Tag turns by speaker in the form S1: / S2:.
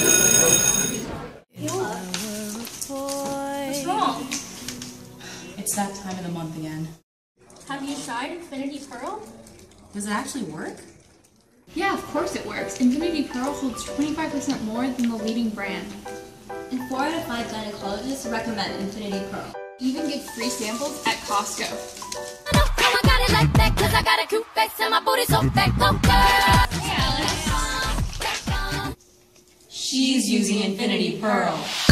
S1: What's wrong?
S2: It's that time of the month again.
S1: Have you tried Infinity Pearl?
S2: Does it actually work?
S3: Yeah, of course it works. Infinity Pearl holds 25% more than the leading brand.
S1: And 4 out of 5 gynecologists recommend Infinity Pearl.
S3: Even give free samples at Costco.
S2: She's using Infinity Pearl.